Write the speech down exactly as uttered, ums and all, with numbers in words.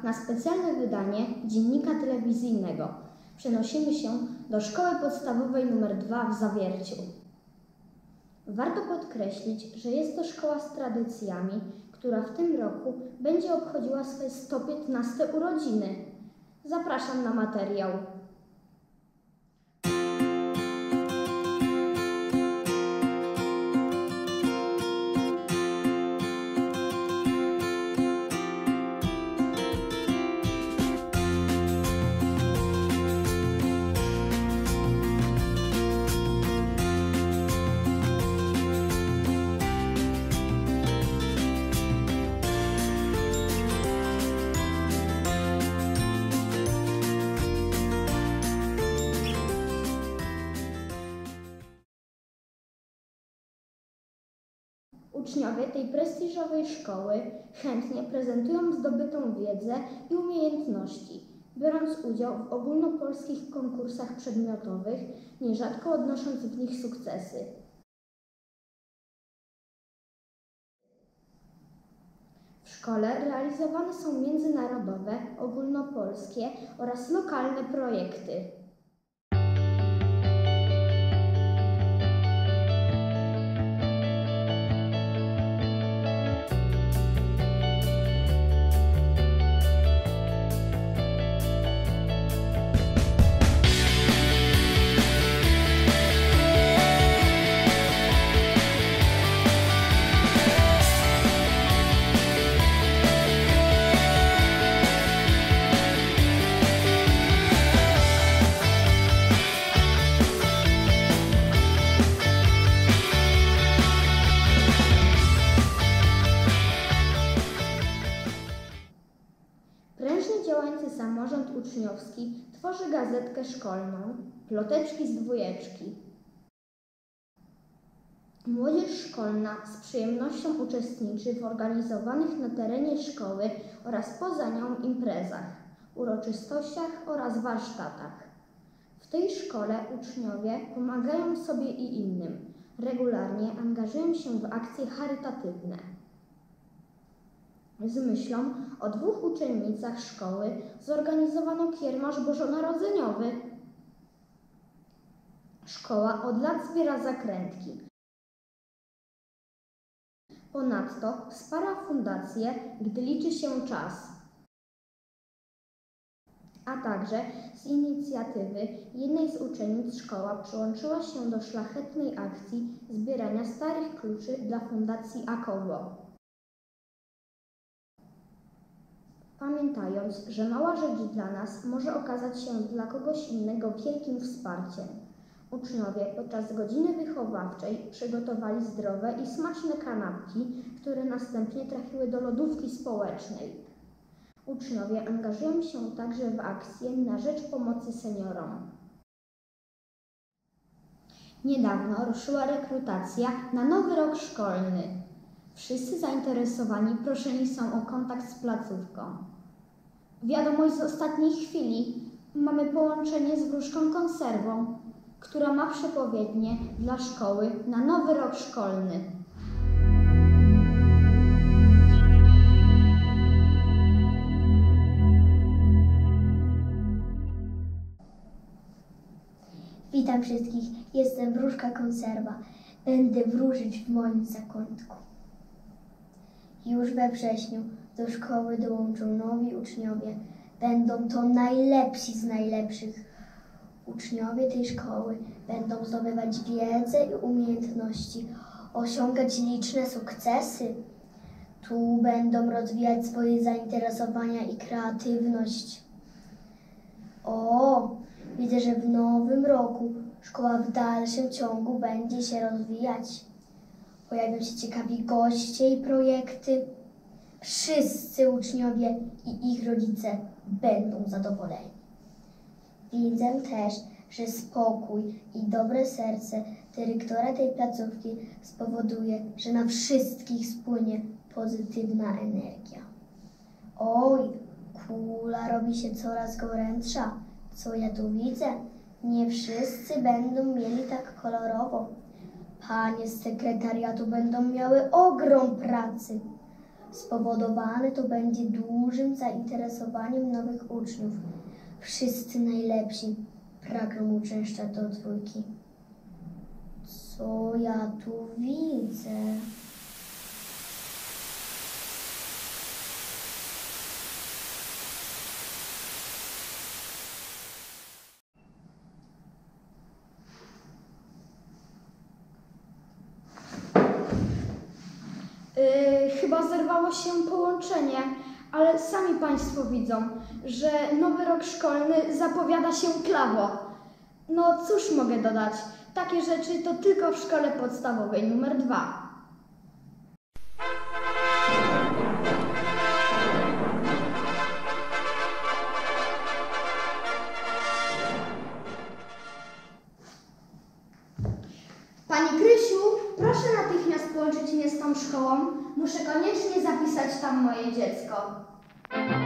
na specjalne wydanie Dziennika Telewizyjnego. Przenosimy się do Szkoły Podstawowej nr dwa w Zawierciu. Warto podkreślić, że jest to szkoła z tradycjami, która w tym roku będzie obchodziła swoje sto piętnaste urodziny. Zapraszam na materiał. Uczniowie tej prestiżowej szkoły chętnie prezentują zdobytą wiedzę i umiejętności, biorąc udział w ogólnopolskich konkursach przedmiotowych, nierzadko odnosząc w nich sukcesy. W szkole realizowane są międzynarodowe, ogólnopolskie oraz lokalne projekty. Prężnie działający samorząd uczniowski tworzy gazetkę szkolną Ploteczki z dwójeczki. Młodzież szkolna z przyjemnością uczestniczy w organizowanych na terenie szkoły oraz poza nią imprezach, uroczystościach oraz warsztatach. W tej szkole uczniowie pomagają sobie i innym. Regularnie angażują się w akcje charytatywne. Z myślą o dwóch uczennicach szkoły zorganizowano kiermasz bożonarodzeniowy. Szkoła od lat zbiera zakrętki. Ponadto wspiera fundację, gdy liczy się czas. A także z inicjatywy jednej z uczennic szkoła przyłączyła się do szlachetnej akcji zbierania starych kluczy dla Fundacji Akogo. Pamiętając, że mała rzecz dla nas może okazać się dla kogoś innego wielkim wsparciem. Uczniowie podczas godziny wychowawczej przygotowali zdrowe i smaczne kanapki, które następnie trafiły do lodówki społecznej. Uczniowie angażują się także w akcje na rzecz pomocy seniorom. Niedawno ruszyła rekrutacja na nowy rok szkolny. Wszyscy zainteresowani proszeni są o kontakt z placówką. Wiadomość z ostatniej chwili. Mamy połączenie z Wróżką Konserwą, która ma przepowiednie dla szkoły na nowy rok szkolny. Witam wszystkich, jestem Wróżka Konserwa. Będę wróżyć w moim zakątku. Już we wrześniu do szkoły dołączą nowi uczniowie. Będą to najlepsi z najlepszych. Uczniowie tej szkoły będą zdobywać wiedzę i umiejętności, osiągać liczne sukcesy. Tu będą rozwijać swoje zainteresowania i kreatywność. O, widzę, że w nowym roku szkoła w dalszym ciągu będzie się rozwijać. Pojawią się ciekawi goście i projekty. Wszyscy uczniowie i ich rodzice będą zadowoleni. Widzę też, że spokój i dobre serce dyrektora tej placówki spowoduje, że na wszystkich spłynie pozytywna energia. Oj, kula robi się coraz gorętsza. Co ja tu widzę? Nie wszyscy będą mieli tak kolorowo. Panie z sekretariatu będą miały ogrom pracy. Spowodowane to będzie dużym zainteresowaniem nowych uczniów. Wszyscy najlepsi pragną uczęszczać do trójki. Co ja tu widzę? Yy, chyba zerwało się połączenie, ale sami Państwo widzą, że nowy rok szkolny zapowiada się klawo. No cóż mogę dodać, takie rzeczy to tylko w szkole podstawowej numer dwa. Pani Krysiu, proszę natychmiast połączyć mnie z tą szkołą. Muszę koniecznie zapisać tam moje dziecko.